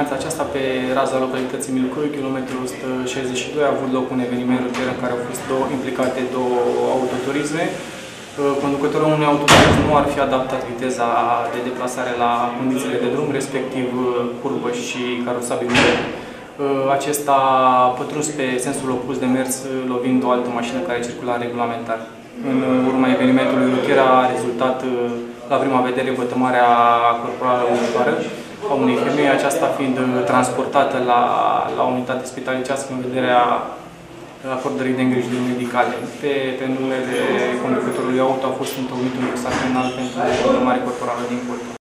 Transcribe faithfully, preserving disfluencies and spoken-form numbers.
dimineața aceasta, pe raza localității Milcoi, kilometrul o sută șaizeci și doi, a avut loc un eveniment rutier în care au fost două, implicate două autoturisme. Conducătorul unui autoturism nu ar fi adaptat viteza de deplasare la condițiile de drum, respectiv curbă și carosabil. Acesta a pătruns pe sensul opus de mers, lovind o altă mașină care circula regulamentar. În urma evenimentului rutier a rezultat, la prima vedere, vătămarea corporală ușoară a unei femei, aceasta fiind transportată la, la unitate spitalicească în vederea acordării de îngrijiri medicale. Pe, pe numele conducătorului auto a fost întocmit un dosar penal pentru vătămare corporală din curte.